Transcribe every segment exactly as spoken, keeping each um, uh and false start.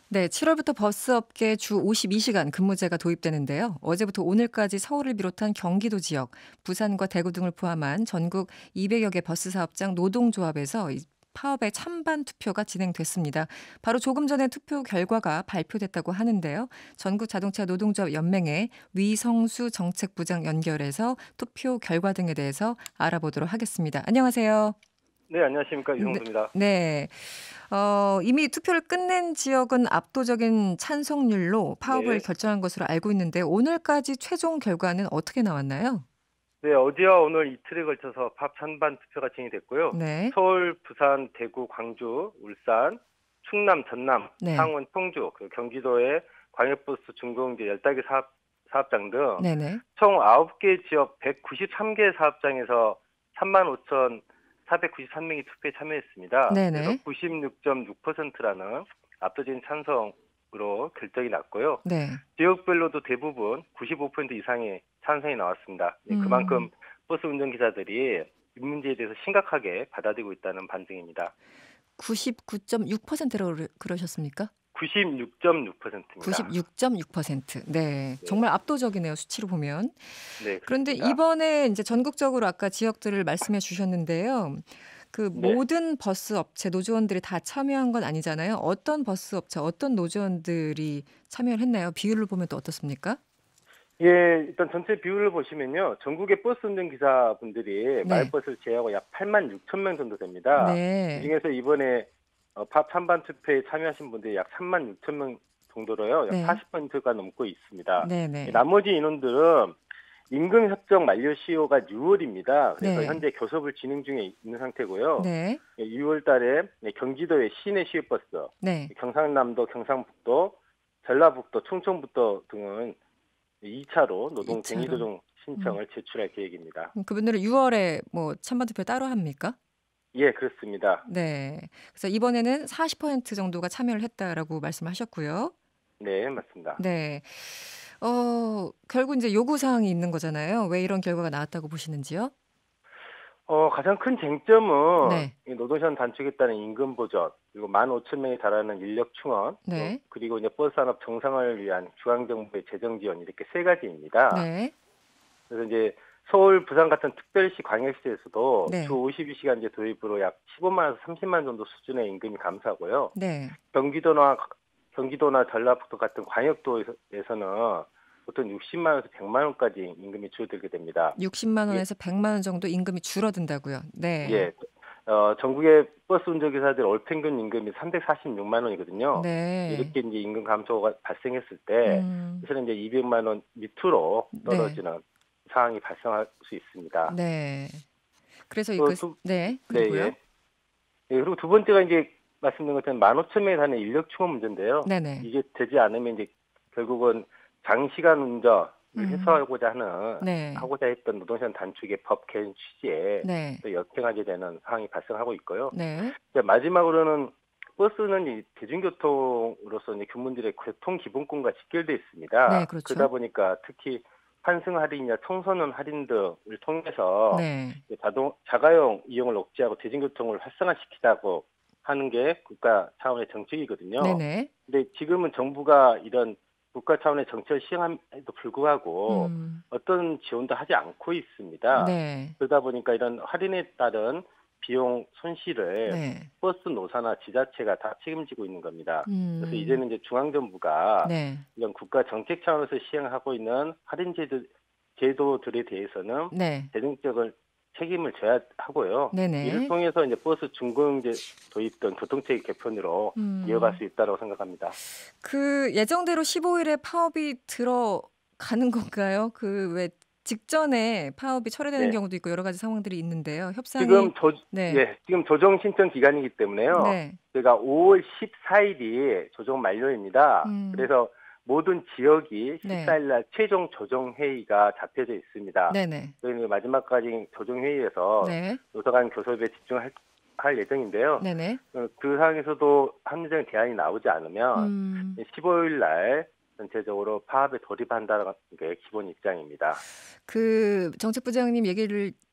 네, 칠월부터 버스업계 주 오십이 시간 근무제가 도입되는데요. 어제부터 오늘까지 서울을 비롯한 경기도 지역, 부산과 대구 등을 포함한 전국 이백여 개 버스 사업장 노동조합에서 이 파업의 찬반 투표가 진행됐습니다. 바로 조금 전에 투표 결과가 발표됐다고 하는데요. 전국 자동차 노동조합 연맹의 위성수 정책부장 연결해서 투표 결과 등에 대해서 알아보도록 하겠습니다. 안녕하세요. 네, 안녕하십니까. 네. 유성수입니다. 네. 어, 이미 투표를 끝낸 지역은 압도적인 찬성률로 파업을 네. 결정한 것으로 알고 있는데 오늘까지 최종 결과는 어떻게 나왔나요? 네, 어제와 오늘 이틀에 걸쳐서 팝 찬반 투표가 진행됐고요. 네. 서울, 부산, 대구, 광주, 울산, 충남, 전남, 네. 창원, 청주, 그리고 경기도의 광역버스 중공제 열다섯 개 사업, 사업장 등 네네. 총 아홉 개 지역 백구십삼 개 사업장에서 삼만 오천사백구십삼 명이 투표에 참여했습니다. 그래서 네네. 구십육 점 육 퍼센트라는 압도적인 찬성으로 결정이 났고요. 네. 지역별로도 대부분 구십오 퍼센트 이상의 찬성이 나왔습니다. 네, 그만큼 음. 버스 운전기사들이 이 문제에 대해서 심각하게 받아들이고 있다는 반증입니다. 구십구 점 육 퍼센트라고 그러셨습니까? 구십육 점 육 퍼센트입니다. 구십육 점 육 퍼센트. 네. 네, 정말 압도적이네요, 수치로 보면. 네, 그런데 그렇습니다. 이번에 이제 전국적으로 아까 지역들을 말씀해 주셨는데요. 그 네. 모든 버스 업체 노조원들이 다 참여한 건 아니잖아요. 어떤 버스 업체, 어떤 노조원들이 참여를 했나요? 비율을 보면 또 어떻습니까? 예, 일단 전체 비율을 보시면요. 전국의 버스 운전기사분들이 네. 마을버스를 제외하고 약 팔만 육천 명 정도 됩니다. 네. 그중에서 이번에 어, 팝 찬반 투표에 참여하신 분들이 약 삼만 육천 명 정도로요. 약 네. 사십 퍼센트가 넘고 있습니다. 네네. 나머지 인원들은 임금 협정 만료 시효가 유월입니다. 그래서 네. 현재 교섭을 진행 중에 있는 상태고요. 네. 유월 달에 경기도의 시내 시외버스, 네. 경상남도, 경상북도, 전라북도, 충청북도 등은 이 차로 노동 이 차로. 대리조정 음. 신청을 제출할 계획입니다. 그분들은 유월에 뭐 찬반 투표 따로 합니까? 예, 그렇습니다. 네. 그래서 이번에는 사십 퍼센트 정도가 참여를 했다라고 말씀하셨고요. 네, 맞습니다. 네. 어, 결국 이제 요구 사항이 있는 거잖아요. 왜 이런 결과가 나왔다고 보시는지요? 어, 가장 큰 쟁점은 네. 이 노동시간 단축에 따른 임금 보전, 그리고 만 오천 명에 달하는 인력 충원, 또 네. 그리고 이제 버스 산업 정상화를 위한 중앙정부의 재정 지원 이렇게 세 가지입니다. 네. 그래서 이제 서울, 부산 같은 특별시, 광역시에서도 주 네. 오십이 시간제 도입으로 약 십오만 원에서 삼십만 원 정도 수준의 임금이 감사하고요. 네. 경기도나 경기도나 전라북도 같은 광역도에서는 보통 육십만 원에서 백만 원까지 임금이 줄어들게 됩니다. 육십만 이게 원에서 백만 원 정도 임금이 줄어든다고요. 네. 예, 어, 전국의 버스 운전기사들 월 평균 임금이 삼백사십육만 원이거든요. 네. 이렇게 이제 임금 감소가 발생했을 때, 음. 사실은 이제 이백만 원 밑으로 네. 떨어지는 상황이 발생할 수 있습니다. 네. 그래서 또 이거 두, 네. 네, 예. 그리고요. 예, 그리고 두 번째가 이제 말씀드린 것처럼 만 오천 명에 달하는 인력 충원 문제인데요. 네네. 이게 되지 않으면 이제 결국은 장시간 운전을 음. 해소하고자 하는 네. 하고자 했던 노동시간 단축의 법 개정 취지에 네. 또 역행하게 되는 상황이 발생하고 있고요. 네. 이제 마지막으로는 버스는 이 대중교통으로서 이제 국민들의 교통 기본권과 직결되어 네, 있습니다. 그러다 그렇죠. 보니까 특히 환승 할인이나 청소년 할인 등을 통해서 네. 자동 자가용 이용을 억제하고 대중교통을 활성화시키자고 하는 게 국가 차원의 정책이거든요. 네네. 근데 지금은 정부가 이런 국가 차원의 정책을 시행함에도 불구하고 음. 어떤 지원도 하지 않고 있습니다. 네. 그러다 보니까 이런 할인에 따른 비용 손실을 네. 버스 노사나 지자체가 다 책임지고 있는 겁니다. 그래서 음. 이제는 이제 중앙정부가 네. 이런 국가 정책 차원에서 시행하고 있는 할인 제도, 제도들에 대해서는 네. 재정적인 책임을 져야 하고요. 이를 네네. 통해서 이제 버스 중공제 도입 등 교통체계 개편으로 이어갈 음. 수 있다고 생각합니다. 그 예정대로 십오 일에 파업이 들어가는 건가요? 그 왜 직전에 파업이 철회되는 네. 경우도 있고 여러 가지 상황들이 있는데요. 협상이 지금 조, 네. 예, 지금 조정 신청 기간이기 때문에요. 네. 저희가 오월 십사일이 조정 만료입니다. 음. 그래서 모든 지역이 네. 십사일 날 최종 조정 회의가 잡혀져 있습니다. 네네. 저희는 마지막까지 조정 회의에서 네. 노사 간 교섭에 집중할 할 예정인데요. 네네. 어, 그 상황에서도 합리적인 대안이 나오지 않으면 음. 십오일 날 전체적으로 파업에 돌입한다는 게 기본 입장입니다. 그 정책부장님 얘기를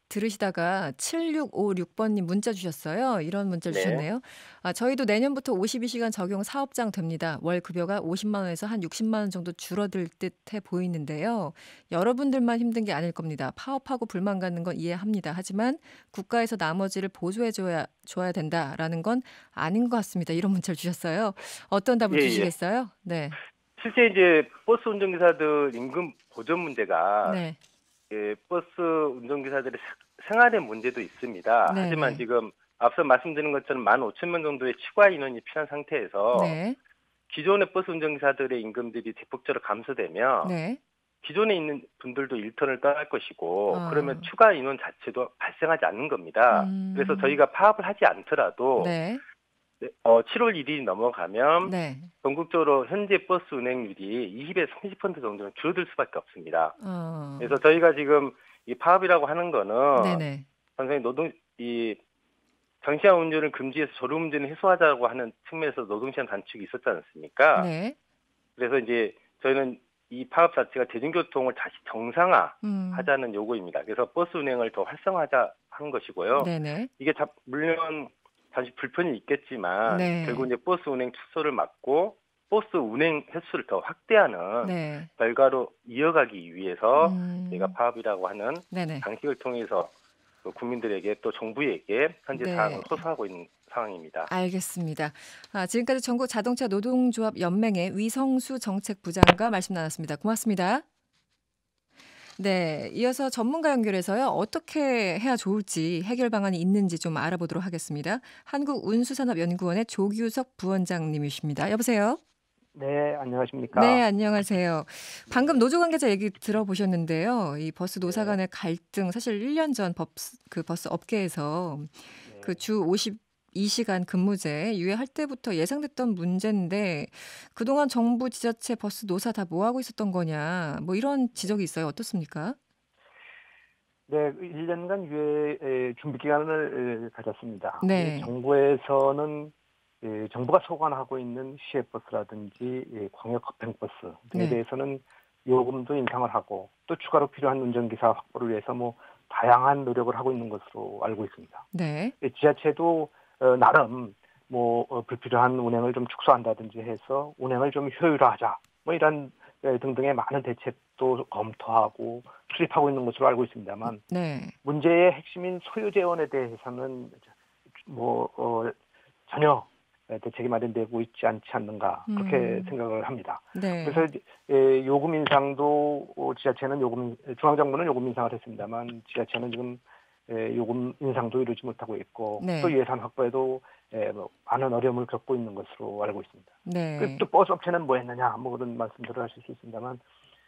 들으시다가 칠육오육 번님 문자 주셨어요. 이런 문자를 네. 주셨네요. 아, 저희도 내년부터 오십이 시간 적용 사업장 됩니다. 월 급여가 오십만 원에서 한 육십만 원 정도 줄어들 듯해 보이는데요. 여러분들만 힘든 게 아닐 겁니다. 파업하고 불만 갖는 건 이해합니다. 하지만 국가에서 나머지를 보조해 줘야 줘야 된다라는 건 아닌 것 같습니다. 이런 문자를 주셨어요. 어떤 답을 예예. 주시겠어요? 네. 실제 이제 버스 운전기사들 임금 보전 문제가 네. 예, 버스 운전기사들의 세- 생활의 문제도 있습니다. 하지만 네네. 지금 앞서 말씀드린 것처럼 만 오천 명 정도의 추가 인원이 필요한 상태에서 네. 기존의 버스 운전기사들의 임금들이 대폭적으로 감소되면 네. 기존에 있는 분들도 일터를 떠날 것이고 그러면 어. 추가 인원 자체도 발생하지 않는 겁니다. 그래서 음. 저희가 파업을 하지 않더라도 네. 네, 어, 칠월 일 일이 넘어가면 네. 전국적으로 현재 버스 운행률이 이십에서 삼십 퍼센트 정도는 줄어들 수밖에 없습니다. 어. 그래서 저희가 지금 이 파업이라고 하는 거는 네네. 상당히 노동 이 장시간 운전을 금지해서 졸음운전을 해소하자고 하는 측면에서 노동시간 단축이 있었지 않습니까? 네. 그래서 이제 저희는 이 파업 자체가 대중교통을 다시 음. 정상화하자는 요구입니다. 그래서 버스 운행을 더 활성화하자 하는 것이고요. 네네. 이게 자- 물론 잠시 불편이 있겠지만 결국 네. 이제 버스 운행 축소를 막고 버스 운행 횟수를 더 확대하는 네. 결과로 이어가기 위해서 저희가 음. 파업이라고 하는 네네. 방식을 통해서 그 국민들에게 또 정부에게 현재 네. 사항을 호소하고 있는 상황입니다. 알겠습니다. 아, 지금까지 전국 자동차 노동조합 연맹의 위성수 정책부장과 말씀 나눴습니다. 고맙습니다. 네, 이어서 전문가 연결해서요. 어떻게 해야 좋을지 해결 방안이 있는지 좀 알아보도록 하겠습니다. 한국운수산업연구원의 조규석 부원장님이십니다. 여보세요? 네, 네, 안녕하십니까. 안녕하세요. 방금 네, 노조 관계자 얘기 들어보셨는데요. 이 버스 노사 네, 간의 갈등, 사실 일 년 전 버스, 그 버스 업계에서 그 네. 주 오십이 시간 근무제 유예할 때부터 예상됐던 문제인데 그동안 정부, 지자체, 버스 노사 다 뭐 하고 있었던 거냐, 뭐 이런 지적이 있어요. 어떻습니까? 네, 일 년간 유예 준비 기간을 에, 가졌습니다. 이 네, 정부에서는 예, 정부가 소관하고 있는 시외버스라든지 예, 광역 급행버스 등에 네, 대해서는 요금도 인상을 하고 또 추가로 필요한 운전기사 확보를 위해서 뭐 다양한 노력을 하고 있는 것으로 알고 있습니다. 네, 예, 지자체도 어, 나름 뭐 어, 불필요한 운행을 좀 축소한다든지 해서 운행을 좀 효율화하자 뭐 이런 예, 등등의 많은 대책도 검토하고 수립하고 있는 것으로 알고 있습니다만 네, 문제의 핵심인 소요 재원에 대해서는 뭐 어, 전혀 대책이 마련되고 있지 않지 않는가 그렇게 음, 생각을 합니다. 네, 그래서 이제, 예, 요금 인상도 어, 지자체는 요금 중앙정부는 요금 인상을 했습니다만 지자체는 지금 예, 요금 인상도 이루지 못하고 있고 또 네, 예산 확보에도 예, 뭐 많은 어려움을 겪고 있는 것으로 알고 있습니다. 그리고 네, 또 버스 업체는 뭐 했느냐 뭐 그런 말씀들을 하실 수 있습니다만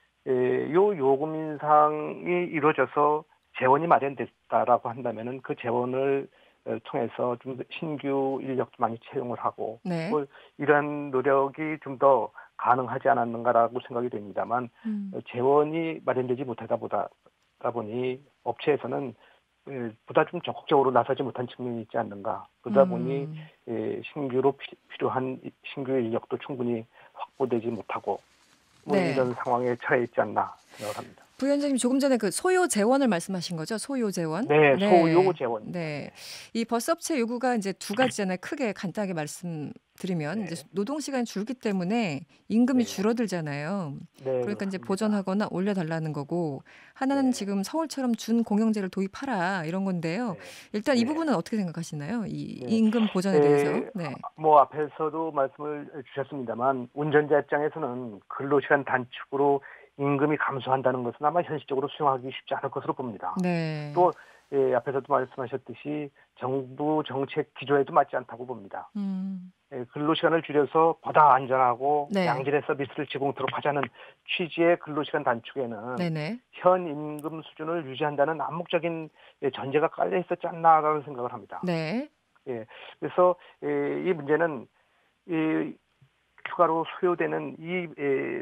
예, 요 요금 인상이 이루어져서 재원이 마련됐다라고 한다면은 그 재원을 어, 통해서 좀 신규 인력도 많이 채용을 하고 네, 뭐 이러한 노력이 좀 더 가능하지 않았는가라고 생각이 됩니다만 어, 음, 재원이 마련되지 못하다 보다 다 보니 업체에서는 예, 보다 좀 적극적으로 나서지 못한 측면이 있지 않는가. 그러다 보니 음, 예, 신규로 피- 필요한 이- 신규 인력도 충분히 확보되지 못하고 뭐 네. 이런 상황에 처해 있지 않나 생각을 합니다. 부위원장님 조금 전에 그 소요 재원을 말씀하신 거죠? 소요 재원? 네, 소요 네. 재원입니다. 네. 네, 이 버스 업체 요구가 이제 두 가지잖아요. 크게 간단하게 말씀드리면 이제 네, 노동 시간이 줄기 때문에 임금이 네, 줄어들잖아요. 네 그러니까 이제 그렇습니다. 보전하거나 올려달라는 거고 하나는 네, 지금 서울처럼 준공영제를 도입하라 이런 건데요. 네, 일단 이 네, 부분은 어떻게 생각하시나요? 이 네. 임금 보전에 대해서? 에, 네. 뭐 앞에서도 말씀을 주셨습니다만 운전자 입장에서는 근로시간 단축으로 임금이 감소한다는 것은 아마 현실적으로 수용하기 쉽지 않을 것으로 봅니다. 네. 또 예, 앞에서도 말씀하셨듯이 정부 정책 기조에도 맞지 않다고 봅니다. 음. 예, 근로시간을 줄여서 보다 안전하고 네. 양질의 서비스를 제공토록 하자는 취지의 근로시간 단축에는 네네. 현 임금 수준을 유지한다는 암묵적인 예, 전제가 깔려 있었지 않나라는 생각을 합니다. 네. 예, 그래서 예, 이 문제는 이 추가로 소요되는 이 예,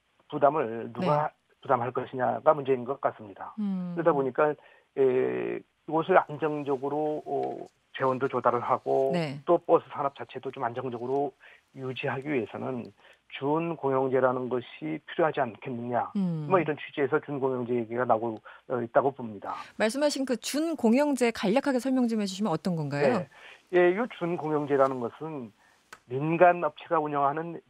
부담을 네. 누가 부담할 것이냐가 문제인 것 같습니다. 그러다 음. 보니까 에, 이것을 안정적으로 어, 재원도 조달을 하고 네. 또 버스 산업 자체도 좀 안정적으로 유지하기 위해서는 준공영제라는 것이 필요하지 않겠느냐. 음. 뭐 이런 취지에서 준공영제 얘기가 나오고 있다고 봅니다. 말씀하신 그 준공영제 간략하게 설명 좀 해주시면 어떤 건가요? 네. 예, 이 준공영제라는 것은 민간 업체가 운영하는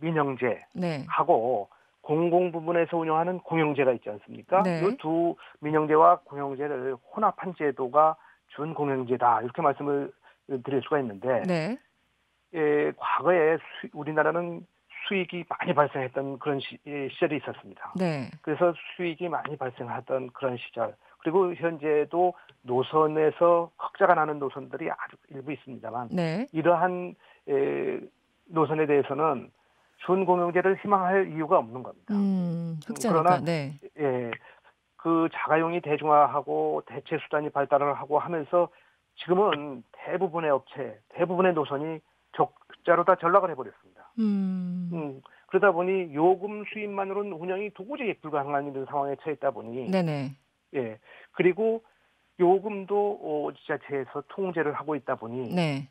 민영제하고 네. 공공 부문에서 운영하는 공영제가 있지 않습니까? 네. 이 두 민영제와 공영제를 혼합한 제도가 준공영제다. 이렇게 말씀을 드릴 수가 있는데 네. 예, 과거에 수, 우리나라는 수익이 많이 발생했던 그런 시, 예, 시절이 있었습니다. 네. 그래서 수익이 많이 발생하던 그런 시절. 그리고 현재도 노선에서 흑자가 나는 노선들이 아주 일부 있습니다만 네. 이러한 에, 노선에 대해서는 준공영제를 희망할 이유가 없는 겁니다. 음, 흑자니까. 그러나 네. 예, 그 자가용이 대중화하고 대체 수단이 발달을 하고 하면서 지금은 대부분의 업체, 대부분의 노선이 적자로 다 전락을 해버렸습니다. 음. 음, 그러다 보니 요금 수입만으로는 운영이 도무지 불가능한 이런 상황에 처해 있다 보니 네네. 예, 그리고 요금도 어, 지자체에서 통제를 하고 있다 보니 네.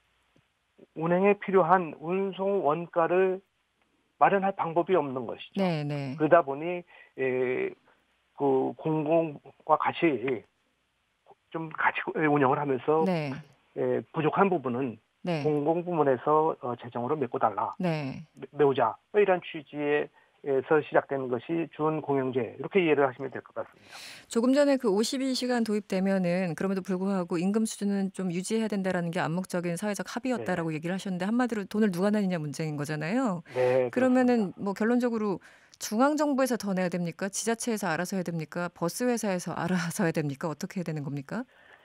운행에 필요한 운송 원가를 마련할 방법이 없는 것이죠. 네네. 그러다 보니 에, 그 공공과 같이 좀 같이 운영을 하면서 네. 에, 부족한 부분은 네. 공공 부문에서 어, 재정으로 메꿔달라, 네. 메우자 뭐 이런 취지에서 시작된 것이 준공영제 이렇게 이해를 하시면 될 것 같습니다. 조금 전에 그 오십이 시간 도입되면은 그럼에도 불구하고 임금 수준은 좀 유지해야 된다라는 게 암묵적인 사회적 합의였다라고 네. 얘기를 하셨는데 한마디로 돈을 누가 내느냐 문제인 거잖아요. 네, 그러면은 그렇습니다. 뭐 결론적으로 중앙 정부에서 더 내야 됩니까? 지자체에서 알아서 해야 됩니까? 버스 회사에서 알아서 해야 됩니까? 어떻게 해야 되는 겁니까?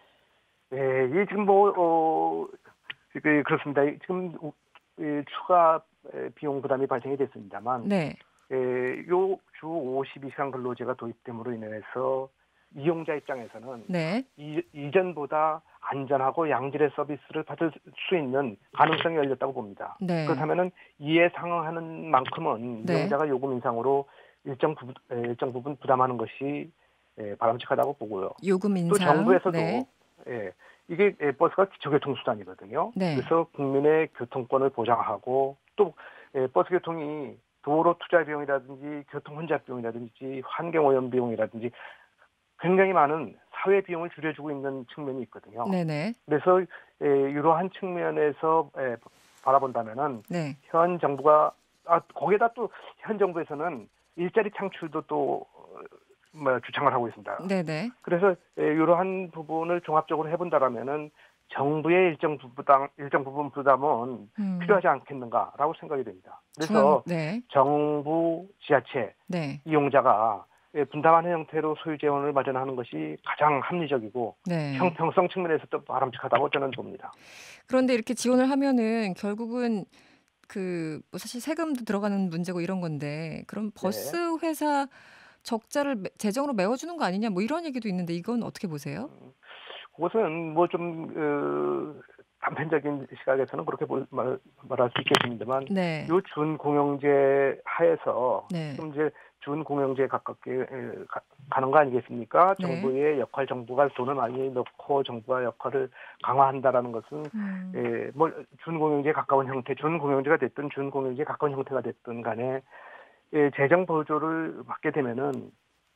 네, 이 지금 뭐 어, 그, 그렇습니다. 지금 우- 이 추가 에, 비용 부담이 발생이 됐습니다만, 네. 에, 요주 오십이 시간 근로제가 도입됨으로 인해서 이용자 입장에서는 네. 이, 이전보다 안전하고 양질의 서비스를 받을 수 있는 가능성이 열렸다고 봅니다. 네. 그렇다면은 이에 상응하는 만큼은 네. 이용자가 요금 인상으로 일정 부분, 에, 일정 부분 부담하는 것이 에, 바람직하다고 보고요. 요금 또 인상. 정부에서도 네. 예, 이게 예, 버스가 기초교통수단이거든요. 네. 그래서 국민의 교통권을 보장하고 또 예, 버스 교통이 도로 투자 비용이라든지 교통 혼잡 비용이라든지 환경오염 비용이라든지 굉장히 많은 사회 비용을 줄여주고 있는 측면이 있거든요. 네네. 그래서 예, 이러한 측면에서 예, 바라본다면은 네. 현 정부가 아 거기에다 또 현 정부에서는 일자리 창출도 또 어, 뭐 주창을 하고 있습니다. 네네. 그래서 예, 이러한 부분을 종합적으로 해본다라면은 정부의 일정 부담 일정 부분 부담은 음. 필요하지 않겠는가라고 생각이 됩니다. 중앙, 그래서 네. 정부, 지자체, 네. 이용자가 예, 분담하는 형태로 소유 재원을 마련하는 것이 가장 합리적이고 네. 형평성 측면에서도 바람직하다고 저는 봅니다. 그런데 이렇게 지원을 하면은 결국은 그뭐 사실 세금도 들어가는 문제고 이런 건데 그럼 버스 회사 적자를 매- 재정으로 메워주는 거 아니냐 뭐 이런 얘기도 있는데 이건 어떻게 보세요? 그것은 뭐 좀 어, 단편적인 시각에서는 그렇게 볼- 말, 말할 수 있겠습니다만 네. 요 준공영제 하에서 네. 지금 이제 준공영제에 가깝게 에, 가, 가는 거 아니겠습니까? 네. 정부의 역할, 정부가 돈을 많이 넣고 정부가 역할을 강화한다라는 것은 음. 에, 뭐 준공영제에 가까운 형태, 준공영제가 됐든 준공영제에 가까운 형태가 됐든 간에 에, 재정 보조를 받게 되면은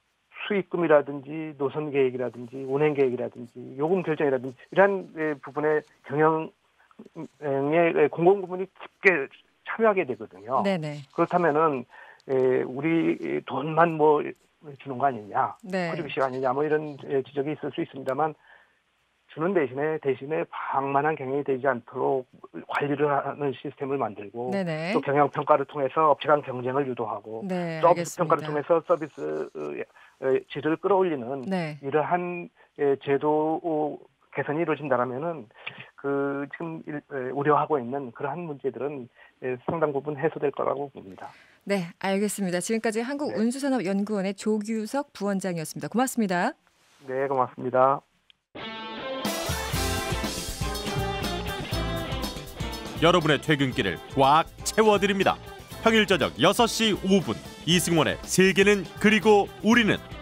수익금이라든지 노선 계획이라든지 운행 계획이라든지 요금 결정이라든지 이러한 에, 부분의 경영에 공공 부문이 깊게 참여하게 되거든요. 네네. 그렇다면은 에, 우리 돈만 뭐 주는 거 아니냐, 네. 커주기식 아니냐, 뭐 이런 에, 지적이 있을 수 있습니다만 주는 대신에 대신에 방만한 경영이 되지 않도록 관리를 하는 시스템을 만들고 네네. 또 경영 평가를 통해서 업체 간 경쟁을 유도하고 네. 서비스 평가를 알겠습니다. 통해서 서비스 어, 어, 질을 끌어올리는 네. 이러한 에, 제도 개선이 이루어진다라면은 그 지금 일- 에, 우려하고 있는 그러한 문제들은 에, 상당 부분 해소될 거라고 봅니다. 네. 알겠습니다. 지금까지 네. 한국운수산업연구원의 조규석 부원장이었습니다. 고맙습니다. 네, 고맙습니다. 여러분의 퇴근길을 꽉 채워드립니다. 평일 저녁 여섯 시 오 분 이승원의 세계는 그리고 우리는